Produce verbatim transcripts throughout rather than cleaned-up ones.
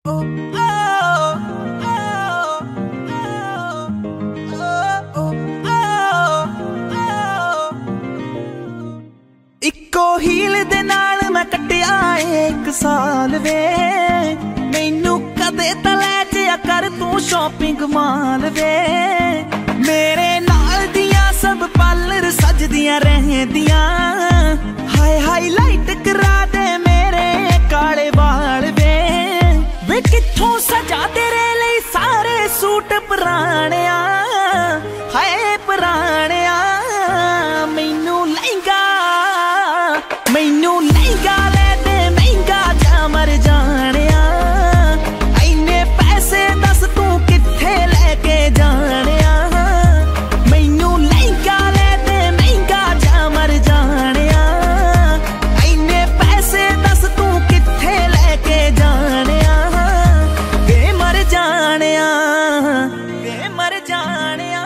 Eco heal दे नाल मैं कटिया एक साल वे, मैनू कदे तले जिया कर तू शॉपिंग माल वे। मेरे नाल दियां सब पार्लर सजदियां रहंदियां, हाय हाईलाइट करा दे मेरे काले वाल वे। वे कित्थों सजा तेरे लिए सारे सूट पुराणिया, हाय पुराणिया। मैनू लहंगा मैनू लहंगा ले दे महंगा जा मर जानिया, इन्ने पैसे दस तू कित्थे लेके जानिया। मैनू लहंगा ले दे महंगा जा मर जानिया, इन्ने पैसे दस तू कित्थे लेके जानिया। वे मर जानिया वे मर जानिया।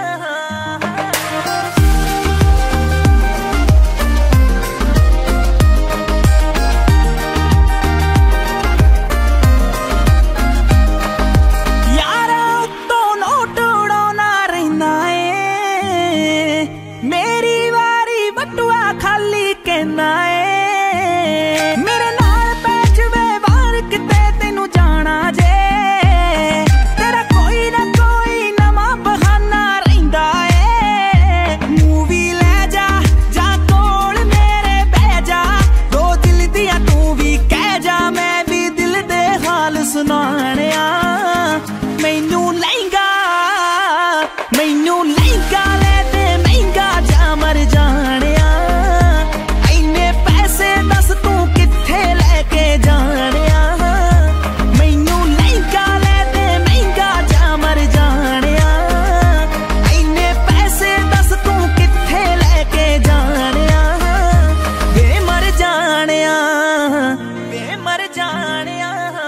मेरे नाल पैच वे बार किते तेनू जाना जे, तेरा कोई ना कोई नवा बहाना रहिंदा ए। मूवी ले जा जा कोल मेरे बह जा, दो दिल दियां तू भी कह जा, मैं भी दिल दे हाल सुनाणिया। मैनू लहंगा मैनू लहंगा ले दे महंगा जा मर जानिया, दस तू कित्थे लेके जानिया। मैनू लहंगा ले दे महंगा जा मर जानिया, इन्ने पैसे दस तू कित्थे लेके जानिया। वे मर जानिया वे मर जानिया।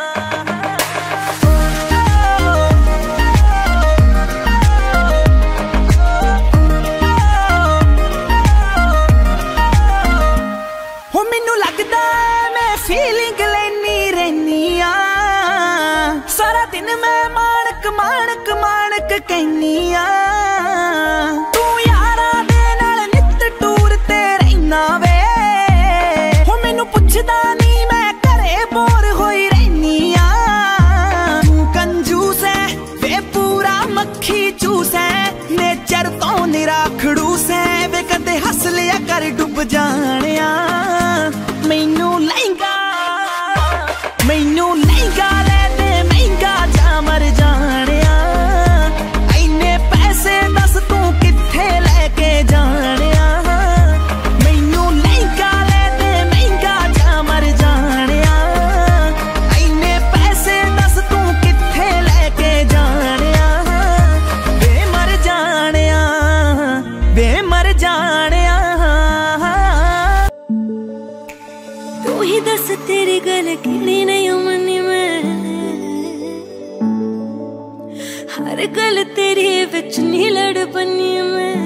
हो मैनू लगदा मैं फीलिंग लेनी रहनी आ, सारा दिन मैं माणक माणक माणक कहनी आ। तू यारा दे नाल नित टूर ते रहना वे, हो मैनू पुछदा नहीं मैं घरे बोर होई रहनी आ। तू कंजूस है वे पूरा मक्खी चूस है, नेचर तो निरा खड़ूस है, वे कदे हस लिया कर डुब जानिया। मैनू लहंगा मैनू लहंगा ले दे महंगा जा मर जानिया, इन्ने पैसे दस तू कित्थे लेके जानिया। मैनू लहंगा ले दे महंगा जा मर जानिया, इन्ने पैसे दस तू कित्थे लेके जानिया। वे मर जानिया वे मर जानिया। तू ही दस तेरी गल किनी नहीं मनी मैं, हर गल तेरी बिच नहीं लड़ पनी मैं।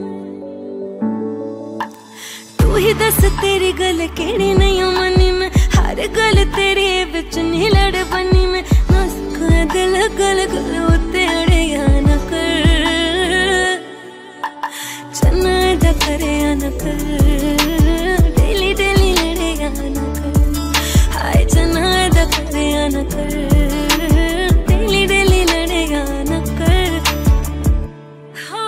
तू ही दस तेरी गल किनी नहीं मनी मैं, हर गल तेरी बिच नहीं लड़ पनी मैं। दिल गल गल उत्ते अड़िया न कर, चन्ना दा करे न कर, डेली डेली लड़ेगा न कर। हाय चन्ना दा करे न कर, डेली डेली लड़ेगा न कर। हो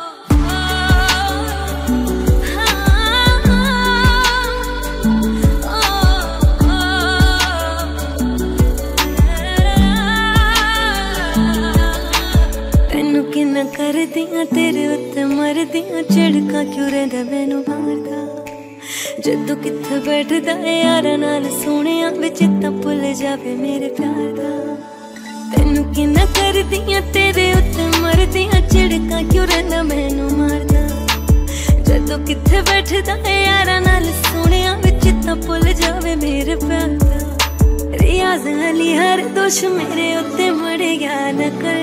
तेनू किन्ना कर दियां तेरे उत्ते मर दियां, झिड़का क्यों रहिंदा मैनू मारदा। जदों कित्थे बैठदा यारा नाल सोहणिया वे चेता भुल जावे मेरे प्यार दा। तेनू किन्ना कर दियां तेरे उत्ते मर दियां, झिड़का क्यों रहिंदा मैनू मारदा। जदों कित्थे बैठदा यारा नाल सोहणिया वे चेता भुल जावे मेरे प्यार दा। रियाज़ अली हर दोष मेरे उत्ते मड़ेगा न कर,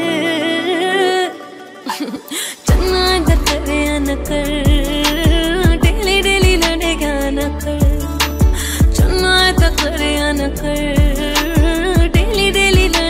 चन्ना दा करे न कर, डेली डेली लड़ेगा न कर। चन्ना दा करे न कर, डेली डेली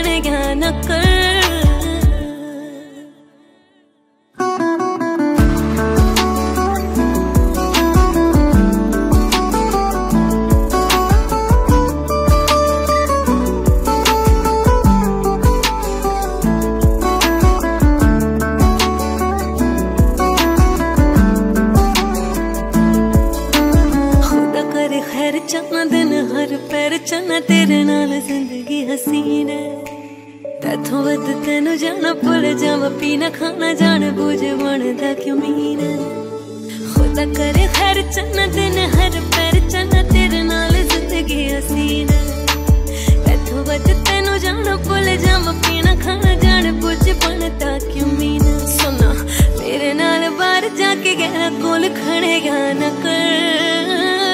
चलना तेरे नाल जिंदगी हसीन है तैथों वध तेनू जाना भुल जावा पीना खाना जान बूझ बनदा क्यों मीन खुदा करे खैर चलना दिन हर पैर चलना तेरे नाल जिंदगी हसीन है तैथों वध तेनू जाना भुल जावा पीना खाना जान बूझ बनदा क्यों मीन सुना मेरे नाल बाहर जाके गहरा कोल खड़े गा न कर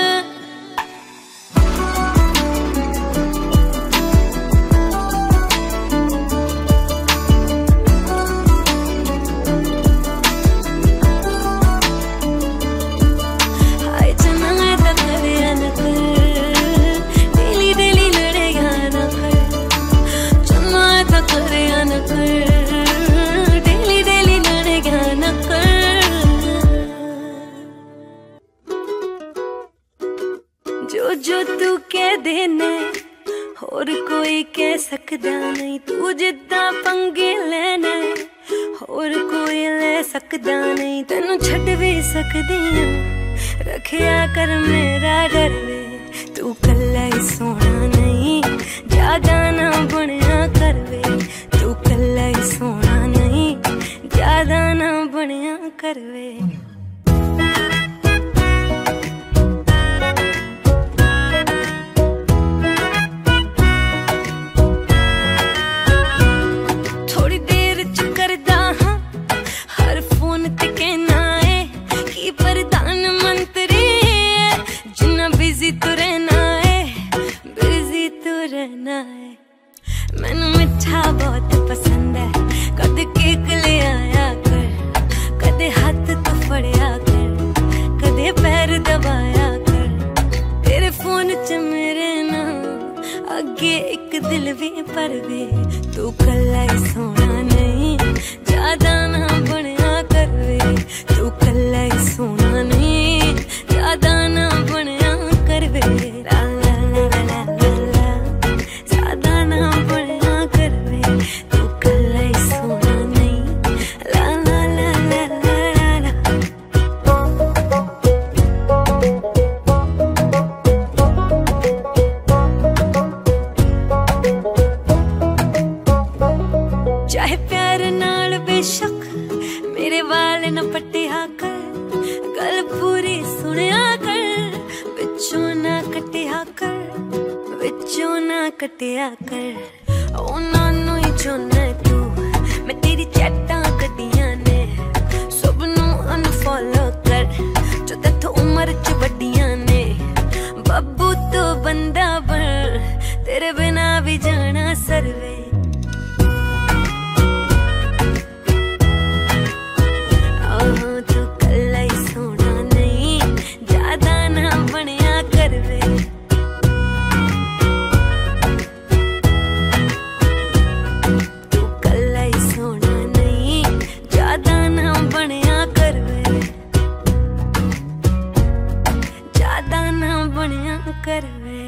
जो जो तू कह देने होर कोई कह सकदा नहीं तू जिद्दां पंगे लेने होर कोई ले सकदा नहीं तेनू छड्ड भी सकदी हां रखिया कर मेरा डर वे तू कल्ला ही सोना नहीं ज्यादा ना बनिया कर वे तू कल्ला ही सोना नहीं ज्यादा ना बनिया कर वे मैनू मिठा बहुत पसंद है कदे केक ले आया कर कदे हाथ तो फड़िया कर कदे पैर दबाया कर तेरे फोन च मेरे नाम अगे एक दिल भी पर वे तू कल्ला ही सोना नहीं ज्यादा ना बनिया कर वे तू कल्ला ही सोना नहीं ज्यादा ना बनिया कर वे चाहे प्यार नाल बेशक मेरे वाल न पट्टिया कर गल पूरी सुनिया कर विचों ना कटिया कर विचों ना कटिया कर ओ नानू ही चुने तू मैं तेरी चैटां कटियां ने सब नू अनफॉलो कर जो तेथों उम्र च वड्डियां ने बब्बू तो बंदा बन तेरे बिना भी जाना सरवे कर वे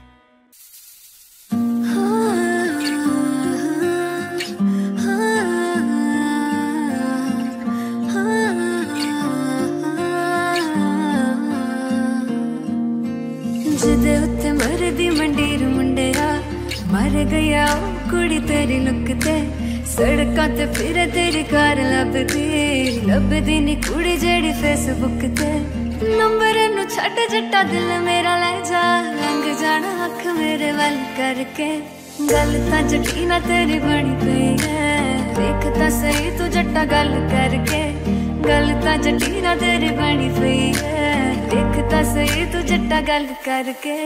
जिदे उत्ते मरदी मंडीर मुंडेया मर गया कुड़ी तेरी लुकते सड़कां ते फिर तेरी कार लभदी लभदी नी कुड़ी जेड़ी फेसबुक ते नंबर नू छड्ड जट्टा दिल मेरा ले जा लंघ जाना अख मेरे वल करके गल तां जटी ना तेरी बनी पई है देख तां सही तू जट्टा गल करके गल तां जटी ना तेरी बनी पई है देख तां सही तू जट्टा गल करके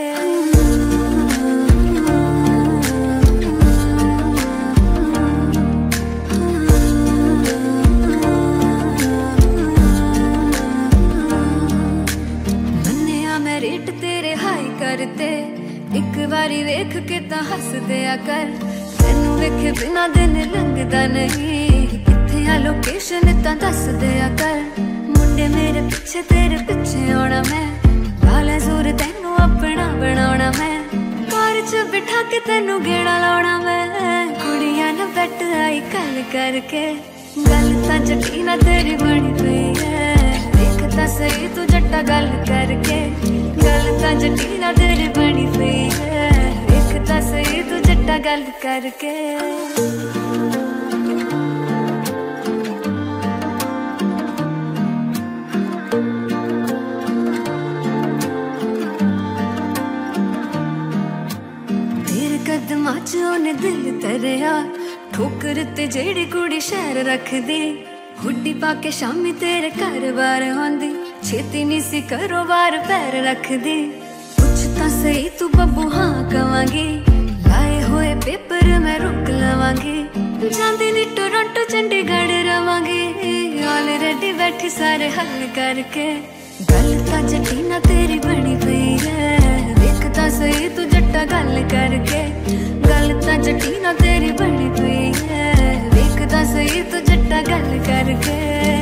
रेट तेरे हाई करते एक बारी वेख के तां हस दिया कर तैनू वेखे बिना दिन लंघदा नहीं किथे आ लोकेशन तां दस दिया कर मुंडे मेरे पीछे तेरे पीछे आना मैं लाले सूर तैनू अपना बनाना मैं कार च बिठा के तैनू गेड़ा लाना मैं कुड़ियां ने बैठ आई कल करके गल तां जटी ना तेरी बनी पई है देख तां सही तू जट्टा गल करके गल तां जटी ना तेरी बनी पई है देख ਤਾਂ ਸਹੀ ਤੂੰ ਜੱਟਾ ਗੱਲ ਕਰਕੇ कदमां च ओने दिल तरिया ठोकर ते जेड़ी कुड़ी शहर रखदी हुड्डी पाके शामी तेरे घर बार आंदी छेती नी सी करो बार पैर रखदी कुछ तां सही तू बब्बू हाँ कवांगी लाए होए पेपर मैं रुक लवांगी जांदी नी टोरंटो चंडीगढ़ रवांगी ऑलरेडी बैठी सारे हल करके गल तां जटीना तेरी बनी पई है वेखदा सही तू जट्टा गल करके गल तां जटीना तेरी बनी पई है वेखदा सही तू जट्टा गल करके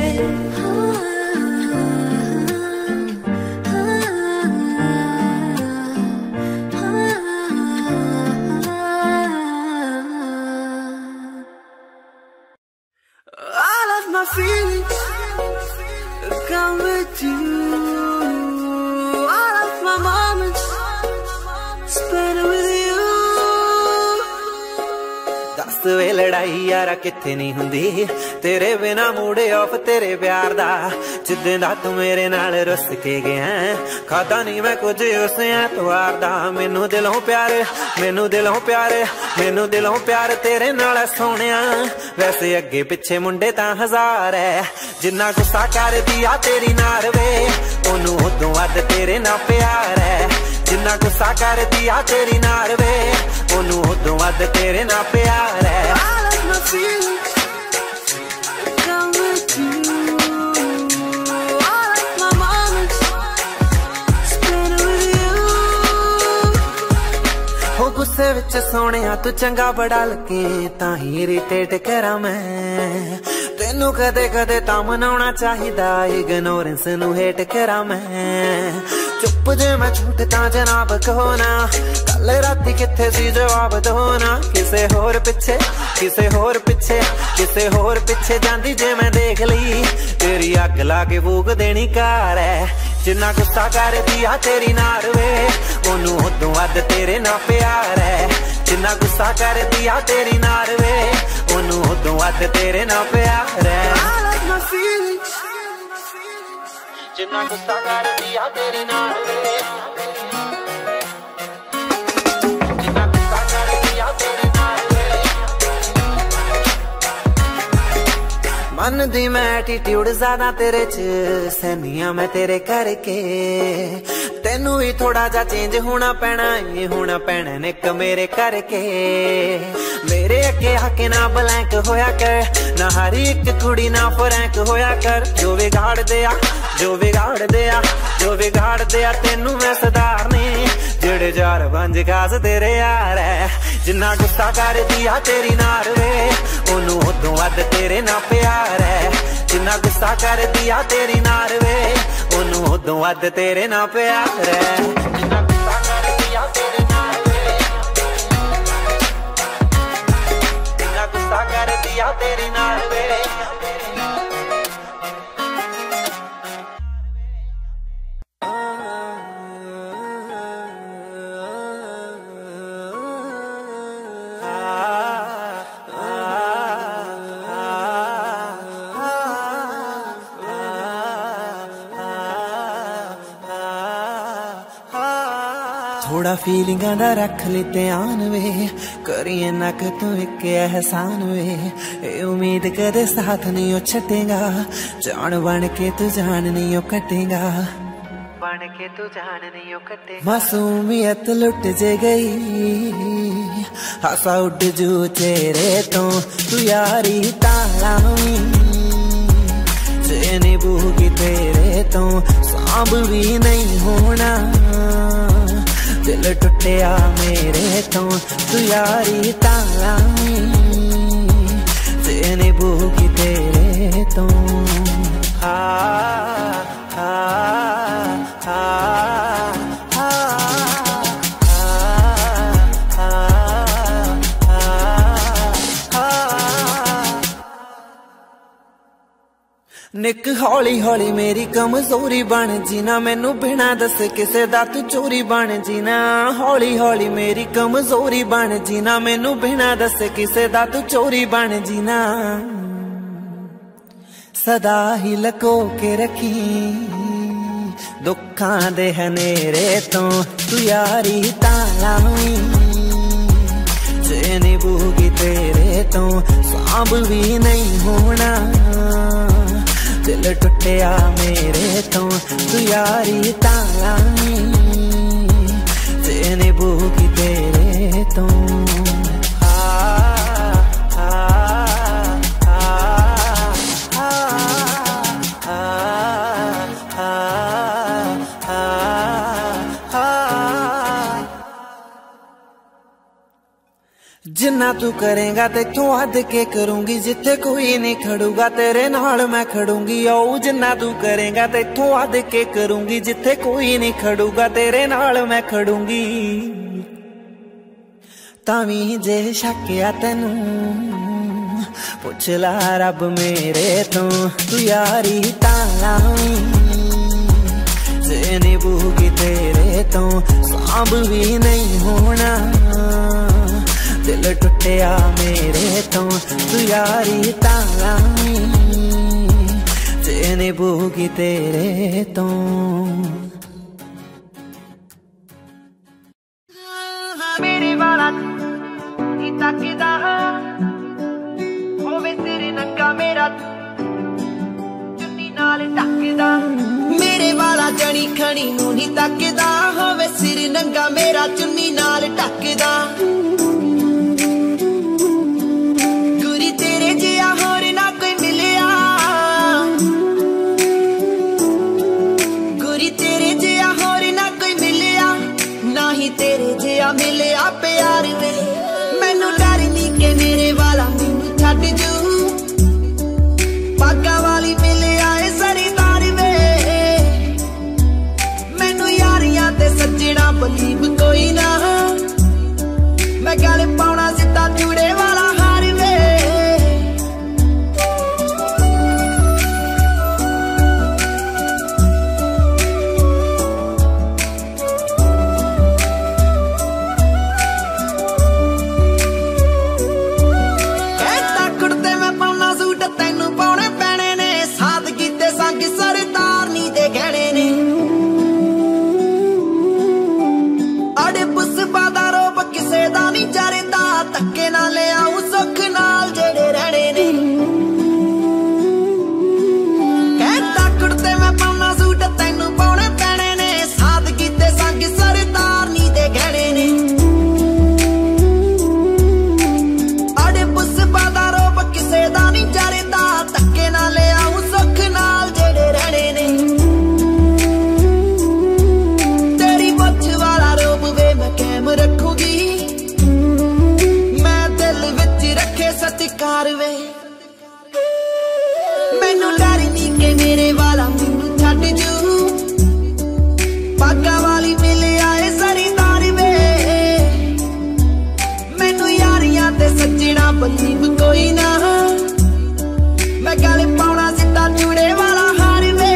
All of my feelings come with you. All of my moments spent with you. दस वे लड़ाई यारा किथे नहीं हुंदी तेरे बिना मूड ऑफ तेरे प्यार दा जिद्दे दा तू मेरे नाल रुस के गया खाता नहीं मैं कुछ उस ऐतवार दा मैनू दिलों प्यार मैनू दिलों प्यार मैनू दिलों प्यार तेरे नाल सोहणिया वैसे अगे पिछे मुंडे तां हजार है जिन्ना गुस्सा कर दिया तेरी नार वे ओनू उदों वध तेरे ना प्यार है जिन्ना गुस्सा कर दिया तेरी नार वे ओनू उदों वध तेरे ना प्यार है All of my feelings come with you. All of my moments spent with you. हो गुस्से विच सोहणिया तू चंगा बड़ा लगे तां ही इरिटेट करा मैं तेनू कदे कदे तां मनाउणा चाहिदा इग्नोरेंस नू हेट करा मैं चुप जे मैं झूठ तां जनाब कहो ना कल राती किथे सी जवाब दो ना किसे होर पिछे किसे होर पिछे किसे होर पिछे जांदी जे मैं देख ली तेरी अग ला के फूक देनी कार है जिन्ना गुस्सा कर दिया तेरी नार वे ओनू उदों वध तेरे ना प्यार है जिन्ना गुस्सा कर दिया तेरी नार वे ओनू उदों वध तेरे ना प्यार है All of my feelings जिन्ना गुस्सा कर दिया तेरी नार वे जिन्ना गुस्सा कर दिया तेरी नार वे मन दी मैं एटीट्यूड ज्यादा तेरे च सैनिया मैं तेरे करके तेनू भी थोड़ा जा चेंज होना पैना ये होना पैना निक मेरे करके मेरे अगे आके ना ब्लैंक होया कर ना हर एक कुड़ी ना फ्रैंक होया कर जो बिगाड़ दिया जो बिगाड़ दिया जो बिगाड़ दिया तेनू मैं सुधारने जेड़े जार पंज खास तेरे यार है जिन्ना गुस्सा कर दिया तेरी नार वे ओनू उदों वध तेरे ना प्यार है जिन्ना गुस्सा कर दिया तेरी नार वे ओनू उदों वध तेरे ना प्यार है जिन्ना गुस्सा कर दिया तेरी नार वे जिन्ना गुस्सा कर दिया तेरी नार वे थोड़ा फीलिंगां दा रख ली ध्यान वे करिए ना कि तू एक एहसान वे ए उम्मीद कदे साथ नहीं ओ छटेगा जान बन के तू जान नहीं ओ कटेगा बन के तू जान नहीं ओ कटेगा मासूमियत लुट जे गई हासा उड़ जू तेरे तो तू यारी तालावी जे निभूगी तेरे तो सांभ भी नहीं होना दिल टुटिया मेरे तो तू यारी तालावी जे निभूगी तेरे तो हा हा हा निक हौली हौली मेरी कमजोरी बन जीना, मैनू बिना दसे किसे दा तू चोरी बन जीना। हौली हौली मेरी कमजोरी बन जीना, मैनू बिना दसे किसे दा तू चोरी बन जीना। सदा ही लको के रखी दुखां दे हनेरे तो, तू यारी तालावी जे निभूगी तेरे तो सांभ भी नहीं होना। दिल टुटिया मेरे तो तू यारी तालावी जे निभूगी तेरे तो। जिन्ना तू करेगा तेथों हद के करूंगी, जिथे कोई नहीं खड़ूगा तेरे नाल मैं खड़ूंगी। ओ जिन्ना तू करेगा तेथों हद के करूंगी, जिथे कोई नहीं खड़ूगा तेरे नाल मैं खड़ूंगी। तावी जे शक्या तेनू पुछ ला रब मेरे तो, तू यारी तालावी जे निभूगी तेरे तो सांभ भी नहीं होना। दिल टुटिया मेरे तो तू यारी तालावी जे निभूगी तेरे तो। मेरे वाला ही तकदा होवे तेरे नंगा मेरा चुन्नी नाल टकदा। मेरे वाला जनी खनी नूं ही तकदा होवे सिर नंगा मेरा चुन्नी नाल टकदा। तेरे जिया मिलिया प्यार वे, मैनू डर नहीं के मेरे वाला मैनू छड्ड जू। पागा वाली मिले आए सरीदार वे, मैनू यारियां ते सज्जणा बलीव कोई ना। मैं गल पाउणा सिद्धा चूड़े वाला हार वे। धक्के ना ले आऊं सुख नाल जेड़े रहने ने, कहता कुड़ते मैं पाउना सूट तैनू पाउणे पैणे ने। सादगी ते संग सरदार नी दे गहणे ने, अड़े पुष्पा दा रोब किसे दा नी जरदा। धक्के ना ले आऊं सुख नाल जेड़े रहने ने, तेरी मुछ वाला रोब वे मैं कैम रखूगी। सत्कार वे, मैनू डर नहीं के मेरे वाला मैनू छड्ड जू। पागा वाली मिले आए सरीदार वे, मैनू यारियां ते सज्जणा बलीव कोई ना। मैं गल पाउणा सिद्धा चूड़े वाला हार वे।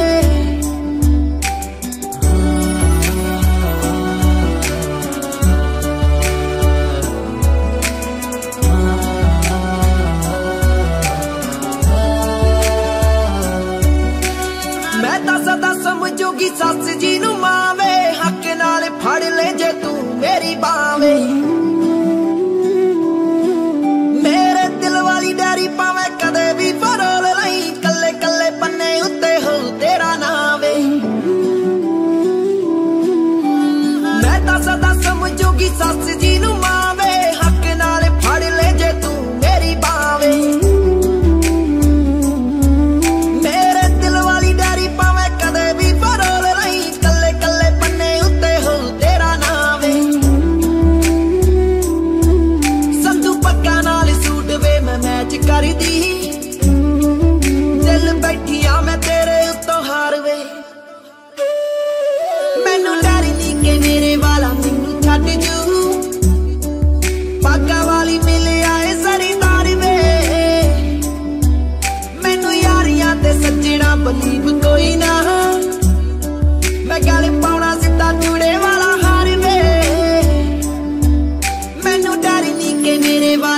समझोगी सस जी नू मावे, हक नाल फड़ ले जे तू मेरी बावे। मेरे दिल वाली डायरी पावे कदे भी फरोल लई, कल्ले कल्ले पन्ने उत्ते हो तेरा नावे। मैं तां सदा समझोगी सस जी नू मावे, हक नाल फड़ ले जे तू मेरी बावे। कर दी दिल बैठिया मैं तेरे उत्तों हार वे, मैनू डर नहीं के मेरे वाला मैनू छड्ड जू। पागा वाली मिले आए सरीदार वे, मैनू यारियां ते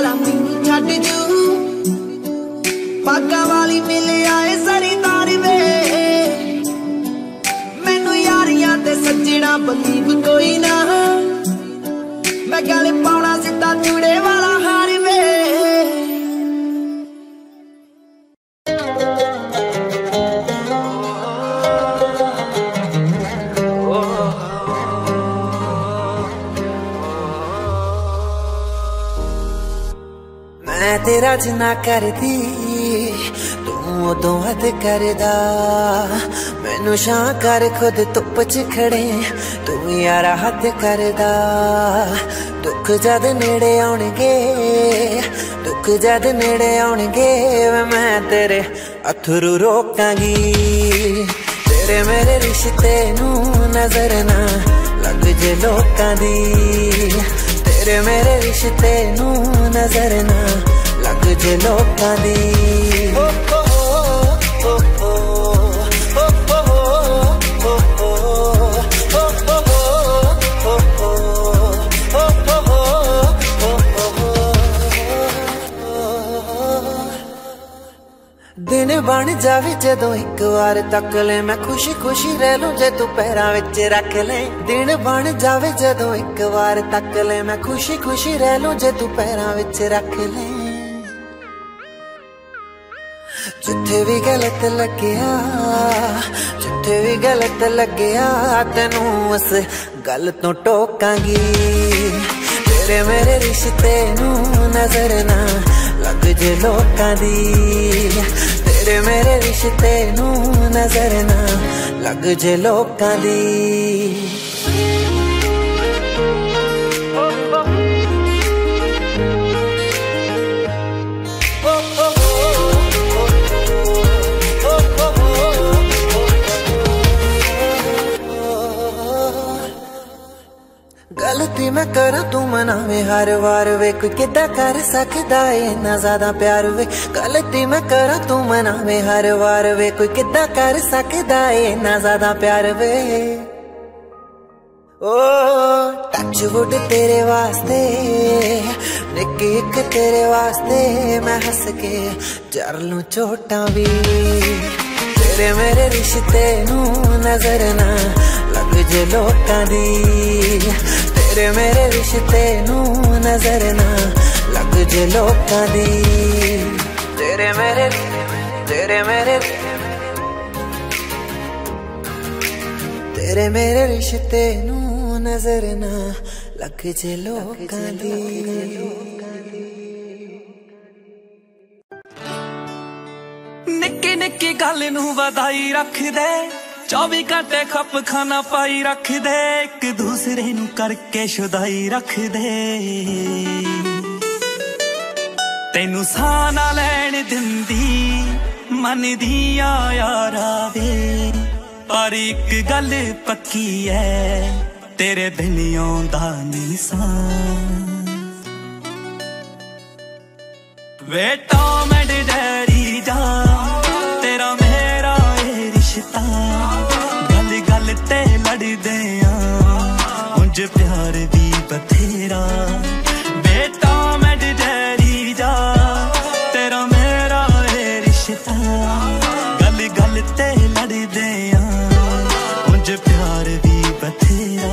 वाला मैनू छड्ड जू पागा वाली मिले आए सरीदार वे मैनू यारियां ते सज्जणा बलीव कोई ना मैं गल पाउणा सिद्धा चूड़े वाला हार वे मैं तेरा जिन्ना करदी तू उदों हद करदा मैनू शां कर खुद धुप च खड़े तू यारा हद करदा दुख जद नेड़े आउणगे दुख जद नेड़े आउणगे मैं तेरे अथरू रोकांगी तेरे मेरे रिश्ते नू नजर ना लग जे लोकां दी तेरे मेरे रिश्ते नू नजर ना लग जे लोकां दी ओ ओ ओ ओ ओ दिन बन जावे जदों एक बार तक ले मैं खुशी खुशी रह लूं जे तू पैरां विच रख ले दिन बन जावे जदों एक बार तक ले मैं खुशी खुशी रह लूं जे तू पैरां विच रख ले जिथे भी गलत लग्या जिथे भी गलत लग्या तेनू उस गल तो टोकांगी तेरे मेरे रिश्ते नू नजर ना लग जे लोकां दी तेरे मेरे रिश्ते नू नजर ना लग जे लोकां दी गलती मैं करा तू मनावे हर वार वे कोई किदा कर सकदा है इन्ना ज्यादा प्यार वे गलती मैं करा तू मनावे हर वार वे कोई किदा कर सकदा है इन्ना ज्यादा प्यार वे ओ टच वुड तेरे वास्ते निक्की एक तेरे वास्ते मैं हंस के जर लूं चोटां भी तेरे मेरे रिश्ते नू नजर ना लग जे लोकां दी तेरे मेरे रिश्ते नू नजर ना लग जे लोकां दी तेरे मेरे तेरे मेरे तेरे मेरे रिश्ते नू नजर ना लग जे लोकां दी निक्की निक्की गल नू वधाई रख दे चौबी घंटे खप खाना पाई रख दे एक दूसरे नू करके शुदाई रख दे तेनू साह ना लैण दिंदी मन दिया यारा वे पर एक गल पक्की है तेरे बिन आउंदा नहीं सां वे टॉम एंड जेरी जा तेरा मेरा ए रिश्ता गल गल ते लड़दे आ उंज प्यार भी बथेरा बेटा मैं डरी जा तेरा मेरा ए रिश्ता गल गल ते लड़दे आ उंज प्यार भी बथेरा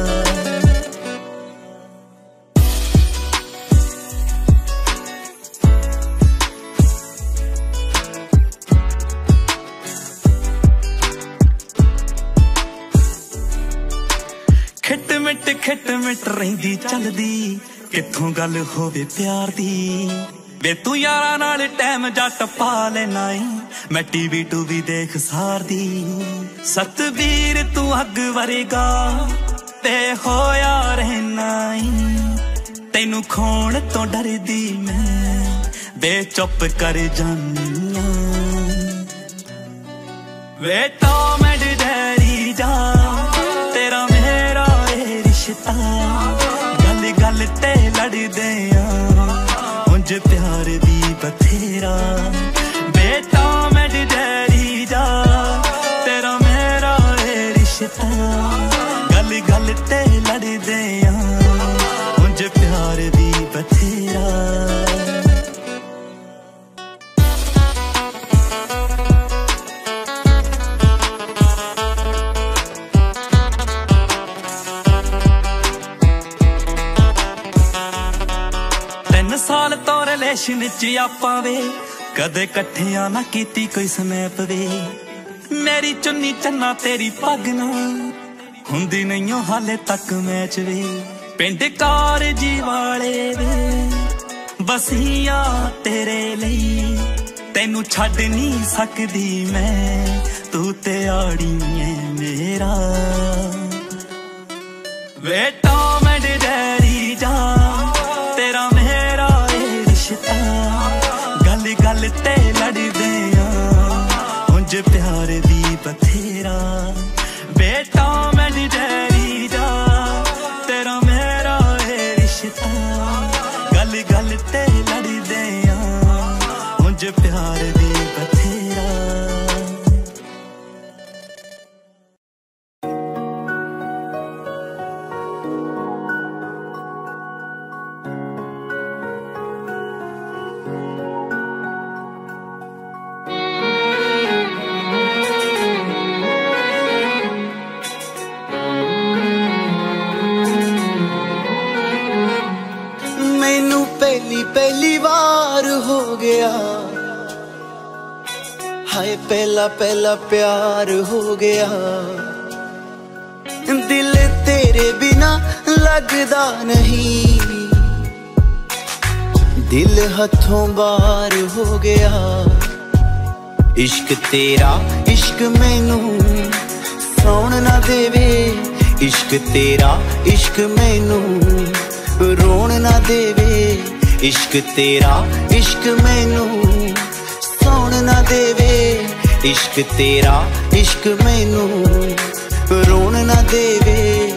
खिट मिट खिट मिट रहिंदी चलदी किथों गल होवे प्यार दी वे तू यारा नाल टाइम जट पा लेना मैं टीवी टूवी देख सार दी सतबीर तू अग वरेगा ते होया रहना तेनू खोण तो डरदी मैं बे चुप कर जानी वे तो मैं डरी जा तेरा मेरा ए रिश्ता गल गल ते लड़दे आ उंज प्यार भी बथेरा बेटा मैं डरी जा तेरा मेरा ए रिश्ता गल गल ते लड़दे आ उंज प्यार भी बथेरा। रिलेशन च आपां वे कदे कट्ठियां ना कीती कोई स्नैप वे मेरी चुन्नी चन्ना तेरी पग ना हुंदी नहीं हाले तक मैच वे पिंड कारजी वाले वे बसिया तेरे लई तेनू छड्ड नहीं सकदी मैं तू ते आड़ी है मेरा वे टॉम एंड जेरी जा तेरा मेरा ए रिश्ता गल गल ते लड़दे आ उंज प्यार भी बथेरा वे टॉम एंड जेरी जा तेरा मेरा ए रिश्ता गल गल ते लड़दे आ उंज प्यार भी बथेरा पहली बार हो गया हाय पहला पहला प्यार हो गया दिल तेरे बिना लगदा नहीं दिल हथों बाहर हो गया इश्क तेरा इश्क मैनू सौण ना देवे इश्क तेरा इश्क मैनू रोण ना देवे इश्क तेरा इश्क मैनू सौण ना देवे इश्क तेरा इश्क मैनू रोण ना देवे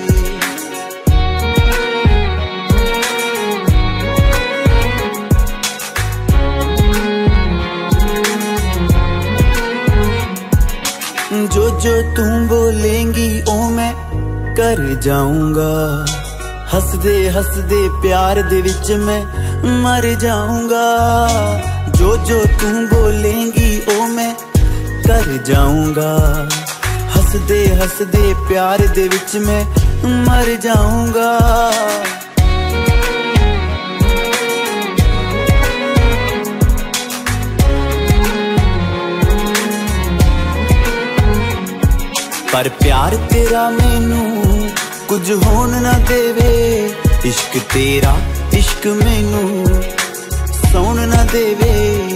जो जो तू बोलेंगी ओ मैं कर जाऊंगा हसदे हसदे प्यार दे विच मैं मर जाऊंगा जो जो तू बोलेंगी ओ मैं कर जाऊंगा हसदे हसदे प्यार दे विच मैं मर जाऊंगा पर प्यार तेरा मैनू कुछ होन ना देवे इश्क तेरा इश्क मैनू सौण ना देवे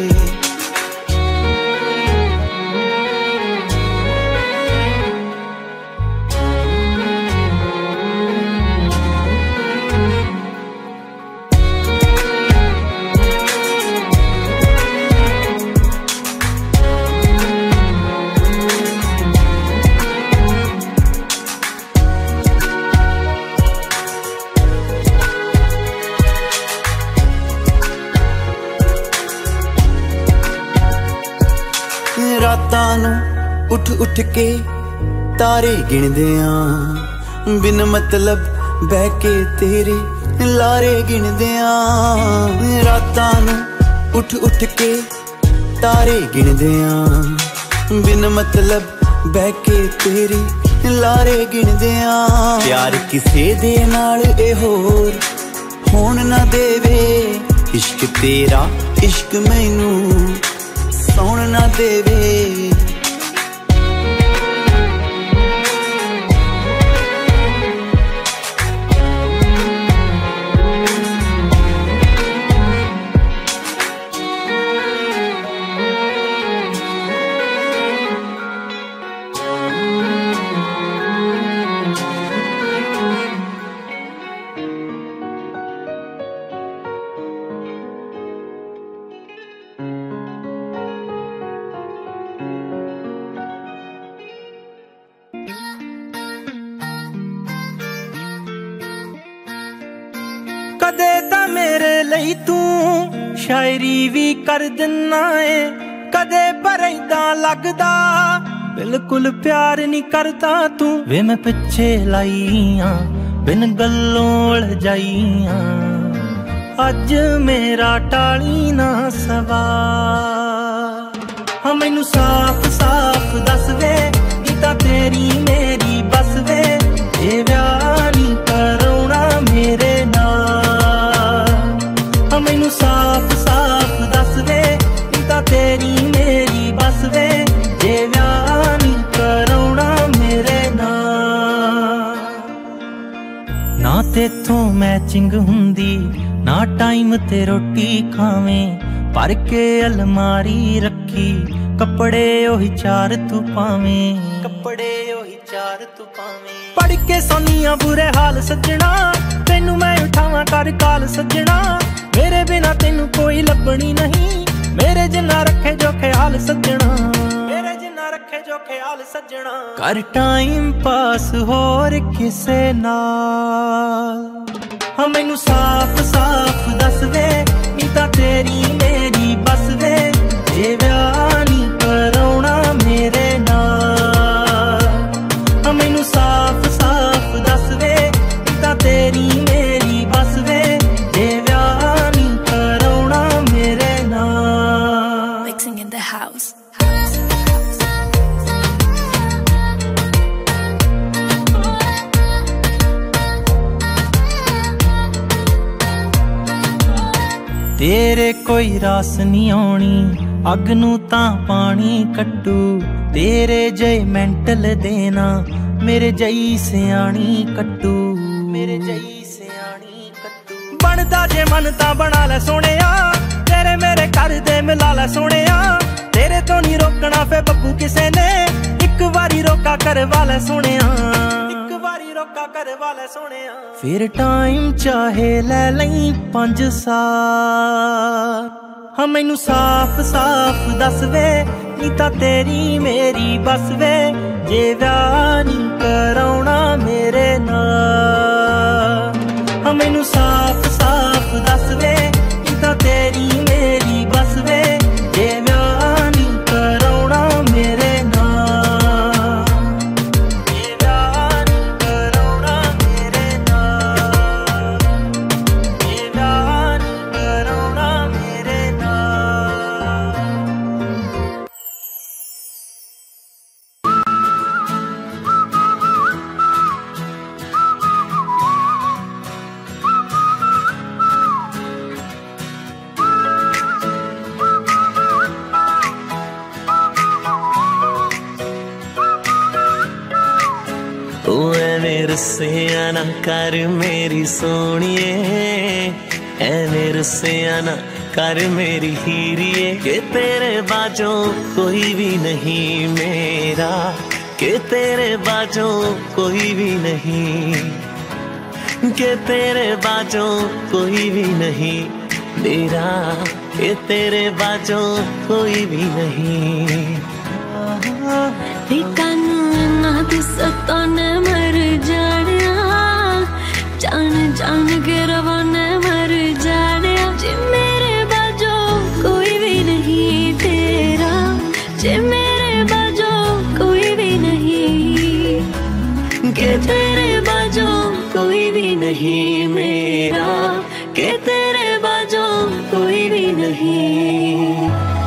रातां नूं उठ उठ के तारे गिणदे आ बिन मतलब बह के तेरे लारे गिणदे आ रातां नूं उठ उठ के तारे गिणदे आ बिन मतलब बह के तेरे लारे गिणदे आ प्यार किसे दे नाल ए होर होण ना देवे इश्क तेरा इश्क मैनू सौण ना देवे कदे तां मेरे लई तू शायरी भी कर दिना है कदे पर ऐदां लगदा बिल्कुल प्यार नहीं करता तू वे मैं पिछे लाइया बिन गल्लों उलझाइया अज मेरा टाली ना सवाल हाँ मैनू साफ साफ दस वे गीता तेरी मेरी बस वे ये व्याह नहीं कराउणा मेरे नाल मैनू साफ साफ तेथों मैचिंग हुंदी ना टाइम ते रोटी खावें भर के अलमारी रखी कपड़े ओही चार तू पावें कपड़े ओही चार तू पावें पढ़ के सोनिया बुरे हाल सजना तेनू मैं उठावा कर काल सजना मेरे बिना तेनू कोई लभनी नहीं मेरे जिन्ना रखे जो ख्याल सजना मेरे जिन्ना रखे जो ख्याल सजना कर टाइम पास होर किसे नाल हाँ मैनू साफ साफ दस दे नी तां तेरी मेरी बस वे जे व्याह नी कराउणा मेरे नाल हाँ मैनू साफ साफ दस दे नी तां तेरी मेरी बस वे जे व्याह नी कराउणा मेरे नाल। Mixing in the house. तेरे कोई रास नहीं आनी अग नू तां पानी कट्टू तेरे जय मेंटल देना मेरे जई सियाणी कट्टू मेरे जई सियाणी कट्टू बनदा जे मन तां बना ले सोहणिया तेरे मेरे कर दे मिला ले सोहणिया तेरे तो नहीं रोकना फे बब्बू किसे ने एक बारी रोका करवा ले सोहणिया एक बारी रोका करवा ले सोहणिया फिर टाइम चाहे ले लई पंज साल हाँ मैनू साफ साफ दस वे नी तां तेरी मेरी बस वे जे व्याह नी कराउणा मेरे नाल हाँ मैनू साफ साफ दस वे नी तां तेरी मेरी बस वे जे व्याह नी कराउणा मेरे नाल जे व्याह नी कराउणा मेरे नाल जे व्याह नी कराउणा मेरे नाल। तू एवें रुस्सिया ना कर मेरी सोहणिए एवें रुस्सिया ना कर मेरी हीरिए के तेरे बाजों कोई भी नहीं मेरा के तेरे बाजों कोई भी नहीं के तेरे बाजों कोई भी नहीं मेरा के तेरे बाजों कोई भी नहीं। सताने मर जानिया जान जान के रवाने मर जानिया जे मेरे बाजो कोई भी नहीं तेरा जे मेरे बाजो कोई भी नहीं के तेरे बाजो कोई भी नहीं मेरा के तेरे बाजो कोई भी नहीं।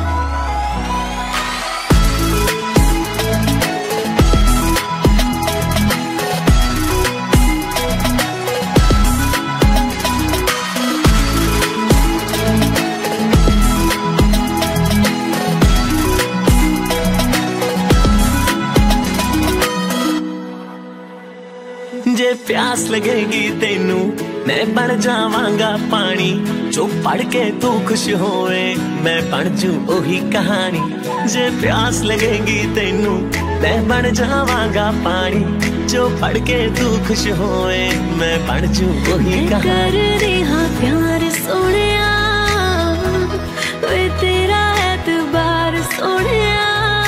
जे प्यास लगेगी तेनू मैं बन जावांगा पानी जो पढ़ के तू खुश होए मैं बन जू ओही कहानी जे प्यास लगेगी तेनू मैं बन जावांगा पानी जो पढ़ के तू खुश होए मैं बन जू ओही कहानी। कर रहा प्यार सोनिया वे तेरा एतबार सोनिया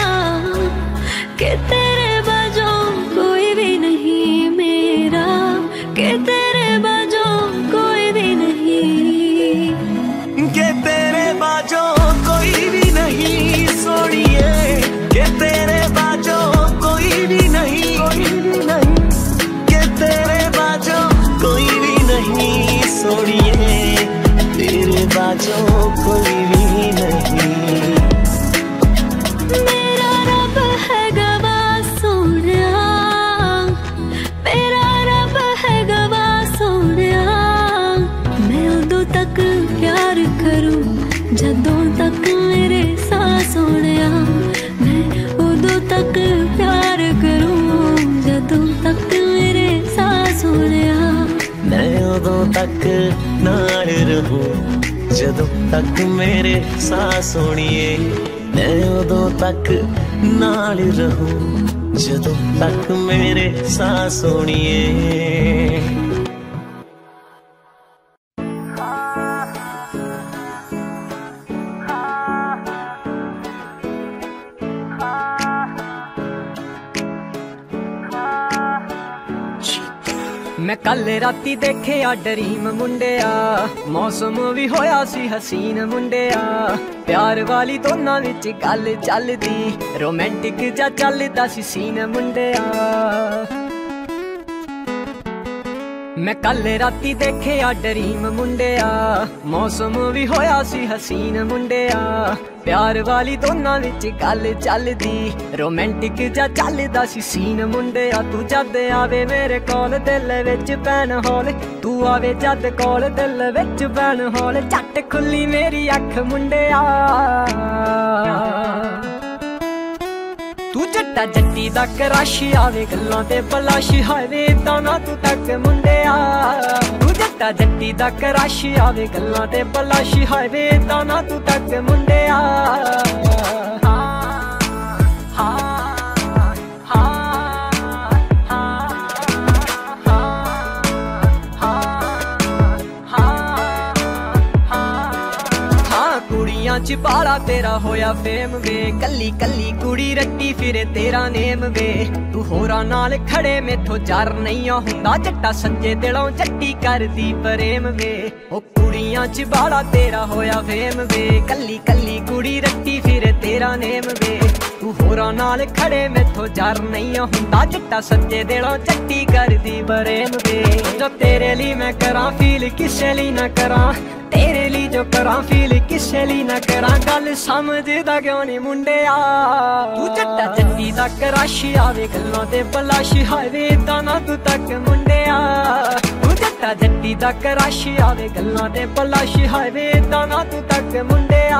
के तेरे बाजो कोई भी नहीं मेरा के तेरे बाजो कोई भी नहीं के तेरे बाजो कोई भी नहीं सोनिए के तेरे बाजो कोई भी नहीं के तेरे बाजो कोई भी नहीं सोनिए तेरे बाजो कोई भी नहीं। मेरा रब है गवाह सोनिया मेरा रब है गवाह सोनिया मैं उदों तक प्यार करूं जदों तक मेरे साथ सोनिया मैं उदों तक प्यार करूं जदों तक मेरे साथ सोनिया मैं उदों तक नाल रहूं जदों तक मेरे सांस होणीए। मैं उदों तक नाल रहूं जदों तक मेरे सांस होणीए। मैं कल राती देखे आ ड्रीम मुंडिया, मौसम भी होया सी हसीन मुंडिया। प्यार वाली दोनों विच गल चलदी, रोमांटिक जा चलदा सी सीन मुंडिया। मैं कल राती देखे आ ड्रीम मुंडिया, मौसम भी होया सी हसीन मुंडिया। प्यार वाली दोनों विच गल चलदी, रोमांटिक जा चलदा सी सीन मुंडिया। तू जद आवे मेरे कोल दिल विच पैन हौल, तू आवे जद कोल दिल विच पैन हौल। झट खुली मेरी अख मुंडिया, तू जट्टा जट्टी दा क्रश आवे गल्लां ते बलाश हावे ताना तू तक मुंडिया। तू जट्टा जट्टी दा क्रश आवे गल्लां ते बलाश हावे ताना तू तक मुंडिया। च बाला तेरा होया फेम वे, कली कली कुड़ी रट्टी फिरे तेरा नेम वे। तू होरा नाल खड़े मेथों जार नहीं हुंदा, जट्टा सच्चे दिलों जट्टी करदी प्रेम वे। ओ कुड़ियां च बाला तेरा होया फेम वे, कली कली कुड़ी रट्टी फिरे तेरा नेम वे। तू होरा नाल खड़े मेथों जार नहीं हुंदा, जट्टा सच्चे दिलों जट्टी करदी प्रेम वे। जो तेरे लिए मैं करां फील किसे लिए ना करां, तेरे लिए जो करां फील किसे लिए ना करां। गल समझदा क्यों नहीं मुंडिया, तू जट्टा जट्टी दा क्रश आवे गल्लां ते बलाश हावे ताना तू तक मुंडिया। तू जट्टा जट्टी दा क्रश आवे गल्लां ते बलाश हावे ताना तू तक मुंडिया।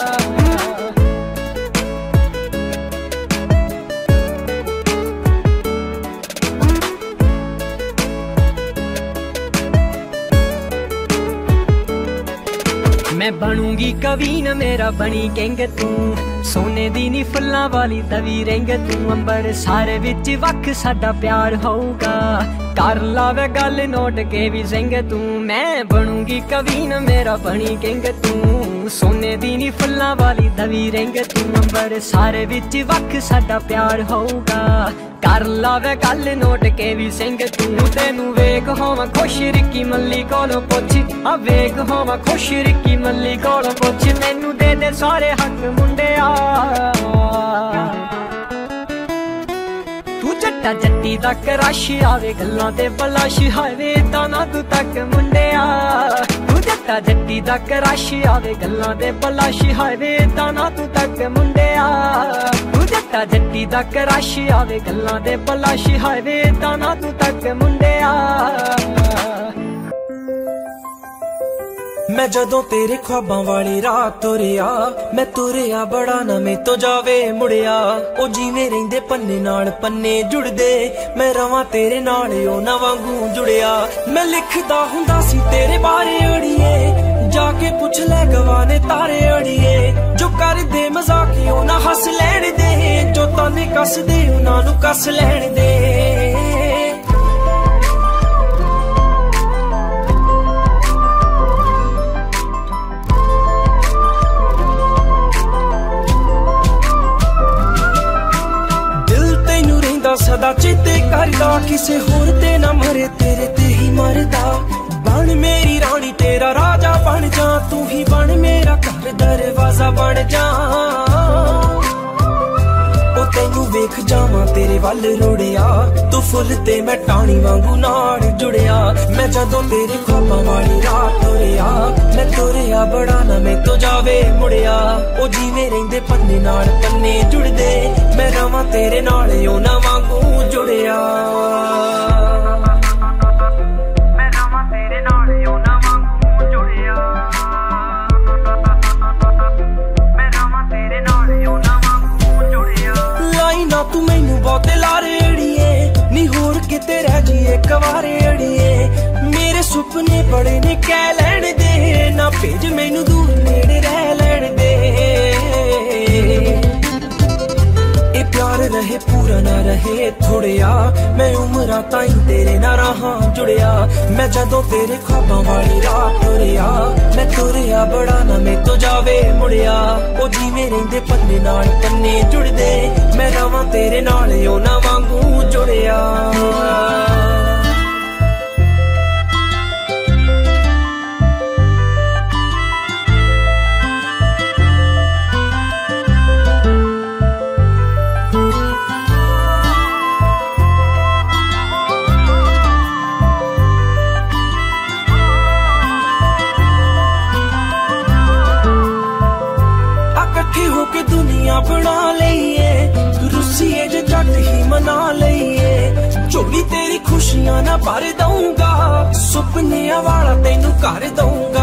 मैं बनूंगी कवीन मेरा बनी किंग तू, सोने दी नी फुल्लां वाली तवी रिंग तू। अंबर सारे विच वख साडा प्यार होऊगा, कर लावे गल नोट के भी सिंग तू। मैं बनूंगी कवीन मेरा बनी किंग तू, सोने दी नी फुल्लां वाली तवी रिंग तू। अंबर सारे विच वख साडा प्यार होऊगा, कर लावे गल नोट के भी सिंग तू। तेनू वेख होवां खुश रिक्की मल्ली कोलों पुछ, आ वेख होवां खुश रिक्की मल्ली कोलों पुछ। मैनू दे दे सारे हक मुंडिया, तू जट्टा जट्टी दा क्रश आवे गल्लां ते बलाश हावे ताना तू तक मुंडिया। तू जट्टा जट्टी दा क्रश आवे गल्लां ते बलाश हावे ताना तू तक मुंडिया। तू जट्टा जट्टी दा क्रश आवे गल्लां ते बलाश हावे ताना तू तक मुंडिया। मैं जदों तेरे ख्वाबां वाली रात तुरिया, मैं तुरिया बड़ा ना मैं तो जावे मुड़िया। ओ जिवें रहिंदे पन्ने नाल पन्ने जुड़दे, मैं रवां तेरे नाल ओ ना वांगू जुड़िया। मैं लिखदा हुंदा सी तेरे बारे अड़िए, जाके पुछ ले गवाने तारे अड़िए। जो कर दे मजाक ओ ना हस लैण दे, जो ताने कस दे उन्हां नूं कस लैण दे। सदा चेते करदा, किसे होर ते ना मरे तेरे ते ही मरदा। बन मेरी रानी तेरा राजा बन जा, तू ही बन मेरा घर दरवाजा बन जा। ओ तैनू वेख जावां तेरे वल रुड़िया, तू फुल ते मैं टाणी वांगू नाल जुड़िया। मैं जदों तेरे ख्वाबां वाली रात तुरिया, मैं तुरिया बड़ा ना मैं तो जावे मुड़िया। ओ जिवें रहिंदे पन्ने नाल पन्ने जुड़दे, मैं रवां तेरे नाल ओ ना वांगू जुड़िया। मैं रवां तेरे नाल ओ ना वांगू जुड़िया। मैं रवां तेरे नाल ओ ना वांगू जुड़िया। लाई ना तू मैनू बहुते लारे अड़िए, नी होर किते रह जिए कवारे अड़िए। मेरे सुपने बड़े ने कह लैण दे ना भेज मैनू दूर नेड़े रह लैण दे ए प्यार रहे पूरा ना रहे थोड़िया मैं उमरा ताई तेरे ना रहा जुड़िया मैं जदों तेरे ख्वाबां वाली रात तुरिया मैं तुरिया बड़ा ना मैं तो जावे मुड़िया ओ जिवें रहिंदे पन्ने नाल पन्ने जुड़दे मैं रवां तेरे नाल ओ ना वांगू जुड़िया बना लईए रुसीए जे जट ही मना लईए चोली तेरी खुशियां ना भर दूंगा सुपने वाला तेनू कर दूंगा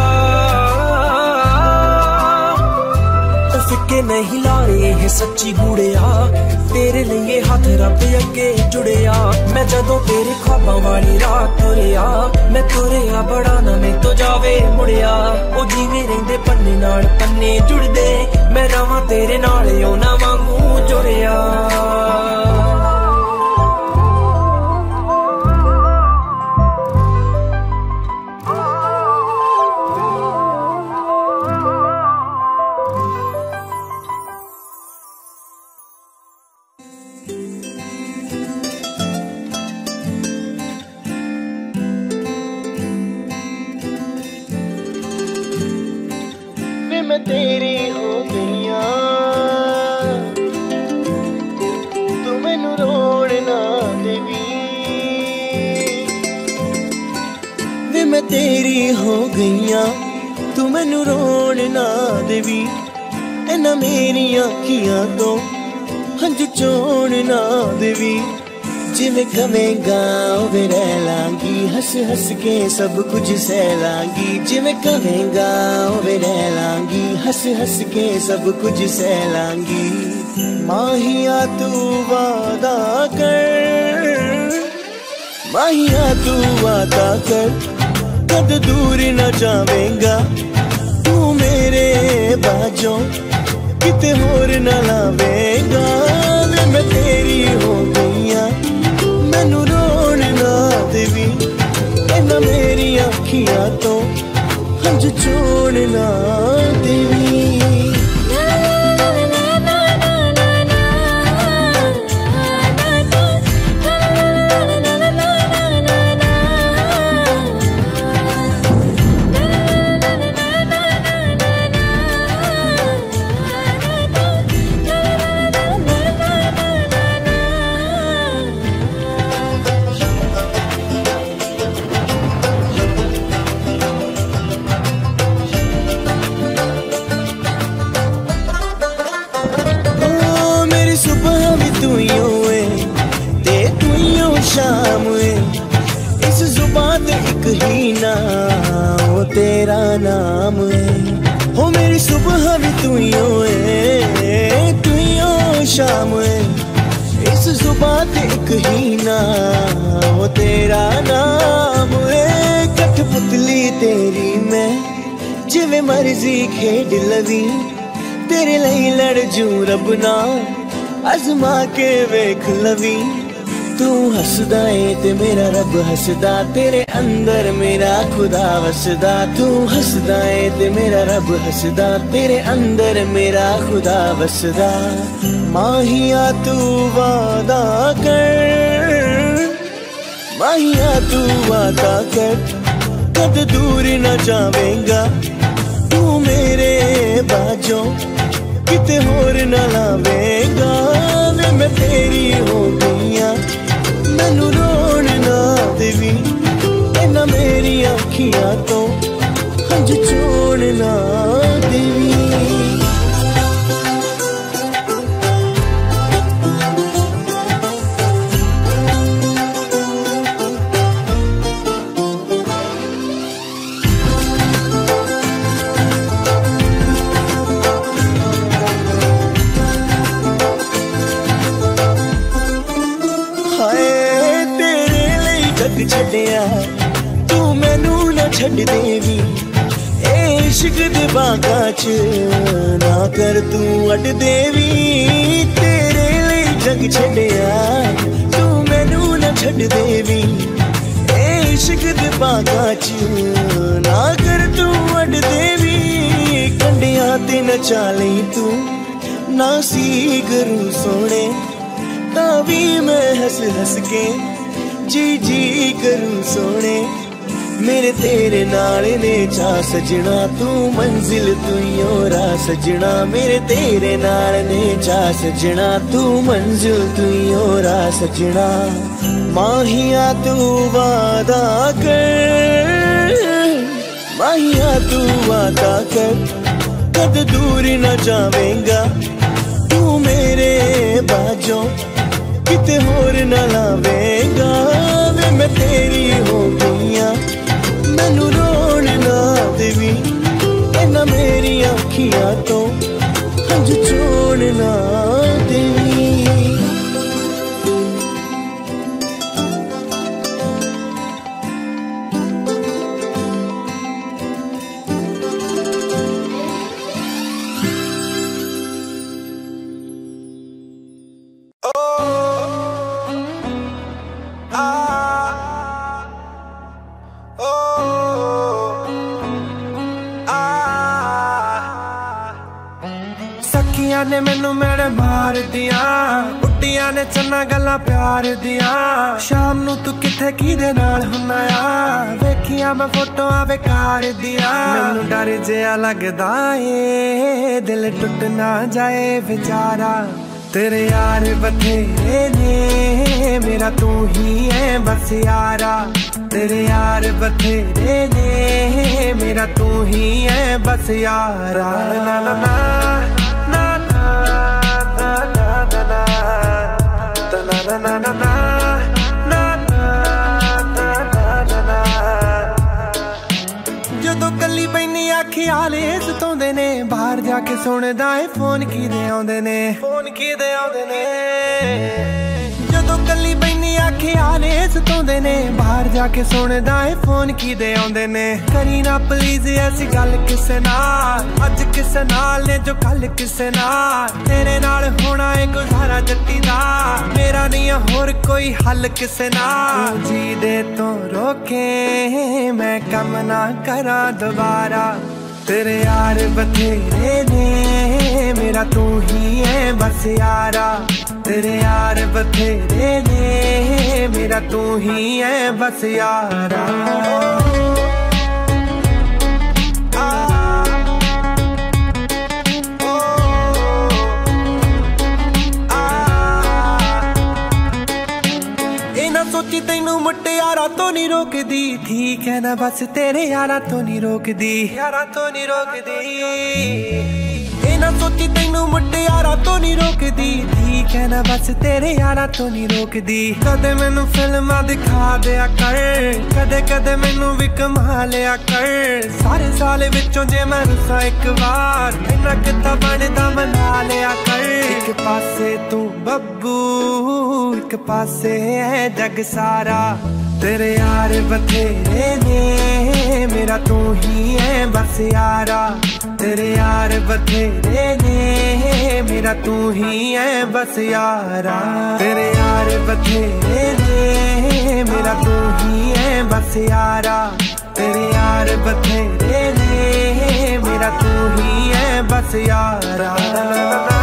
फिक्के नहीं ला रहे है सच्ची गुड़िया तेरे लिए हाथ रब अगे जुड़िया मैं जदों तेरे ख्वाबां वाली रात तुरिया मैं तुरिया बड़ा ना मैं तो जावे मुड़िया ओ जिवें रहिंदे पन्ने नाल पन्ने जुड़दे मैं रवां तेरे नाल ओ ना वांगू जुड़िया मैं तेरी हो गईया तू मैनू रोड़ ना देवी वे मैं तेरी हो गईया तू मैनू रोड़ ना देवी इन्हां मेरी अखियां तो हंझू चोड़ ना देवी जिवें कवेंगा उवें रह लांगी हंस हंस के सब कुछ सह लांगी जिवें कवेंगा उवें रह लांगी हंस हंस के सब कुछ सह लांगी माहिया तू वादा कर माहिया तू वादा कर कद दूर न जावेंगा तू मेरे बाजों किते होर न लावेंगा मैं तेरी हो गईया मैनू रोण ना देवी इन्हां मेरी अखियां तो हंझ छोड़ ना देवी शाम इस जुबान एक ही नाम वो तेरा नाम है हो मेरी सुबह भी तू ही है तू ही हो शाम इस जुबान एक ही नाम वो तेरा नाम है कठपुतली तेरी मैं जिवें मर्जी खेड लवी तेरे लिए लड़ जू रब ना अजमा के वेख लवी तू हसदा है ते मेरा रब हसदा तेरे अंदर मेरा खुदा वसदा तू हसदा है ते मेरा रब हसदा तेरे अंदर मेरा खुदा वसदा माहिया तू वादा कर माहिया तू वादा कर कद दूर न जावेंगा तू मेरे बाजों किते होर न लावेंगा वे मैं तेरी हो गईया मैनू रोण ना देवी इन्हां मेरी अखियां तो हंझ छोड़ ना देवी छड्डिया तू मैनू छड़ देवी ए इश्क दे बागा च ना कर तू अड देवी तेरे लिए जग छड़िया तू मैनू ना छड़ देवी ए इश्क दे बागा च ना कर तू अड देवी कंडिया ते नचा लई तू ना सी करूं सोने तावी मैं हंस हंस के जी जी करूं सोने मेरे तेरे नाल ने चा सजना तू मंजिल तू योरा सजना मेरे तेरे नाल ने चा सजना तू मंजिल तू योरा सजना माहिया तू वादा कर माहिया तू वादा कर कद दूर न जावेंगा तू मेरे बाजों किते होर न लावेंगा वे मैं तेरी हो गईया मैनू रोन ना देवी इन्ना मेरी अखियां तो हंझ छोड़ ना देवी ने मैनू मेरे मार दिया उड्डिया ने चन्ना गल्ला प्यार दिया शाम नू तू किथे किदे नाल हुन्ना आ वेखिया मैं फोटो बेकार दिया मैनू डर जिहा लगदा ए दिल टुट ना जाए बेचारा तेरे यार बथेरे ने मेरा तू ही है बस यारा तेरे यार बथेरे ने मेरा तू ही है बस यारा ना ना ना जदों कली पैनी ख्याल सताउंदे ने बाहर जाके सुनदा है फोन किदे आउंदे ने फोन किदे आउंदे ने जदों कली पैनी ख्याल सताउंदे ने बाहर जाके सुनदा है फोन किदे आउंदे ने करी ना प्लीज ऐसी गल किसे नाल अज किसे नाल ने जो कल किसे नाल तेरे नाल होना है गुजारा जट्टी दा मेरा नहीं होर कोई हल किसे नाल जी दे तो रोके मैं कम ना करा दोबारा तेरे यार बथेरे ने मेरा तू ही है बस यारा तेरे यार बथेरे ने मेरा तू ही है बस यारा सोची तेनू मुटियारा तो नहीं रोकदी ठीक है ना बस तेरे यारा तो नहीं रोकदी यारा तो नहीं रोकदी ना सोची तेनू मुटियारा तो नहीं रोकदी ठीक है ना बस तेरे यारा तो नहीं रोकदी कदे मैनू फिल्मां दिखा दिया कर कदे कदे मैनू भी कमा लिया कर सारे साल विचों जे मैं रुसा एक बार इन्ना किता बनदा मना लिया कर एक पासे तू बब्बू एक पासे है जग सारा तेरे यार बथेरे ने मेरा तू ही है बस यारा तेरे यार बथेरे ने मेरा तू ही है बस यारा तेरे यार बथेरे ने मेरा तू ही है बस यारा तेरे यार बथेरे ने मेरा तू ही है बस यारा।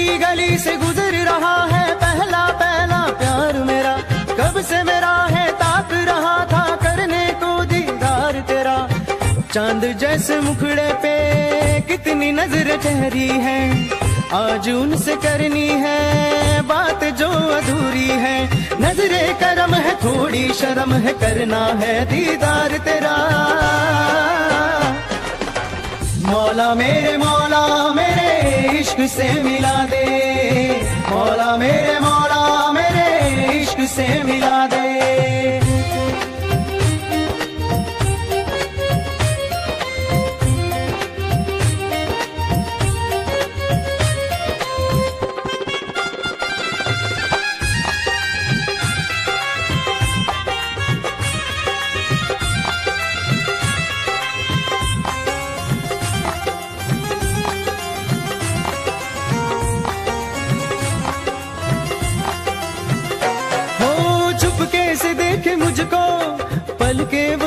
गली गली से गुजर रहा है पहला पहला प्यार मेरा, कब से मेरा है ताक रहा था करने को दीदार तेरा। चांद जैसे मुखड़े पे कितनी नजर ठहरी है, आज उनसे करनी है बात जो अधूरी है। नजरे करम है थोड़ी शर्म है, करना है दीदार तेरा। मौला मेरे मौला मेरे इश्क से मिला दे, मौला मेरे मौला मेरे इश्क से मिला दे। से देखे मुझको पल के वो,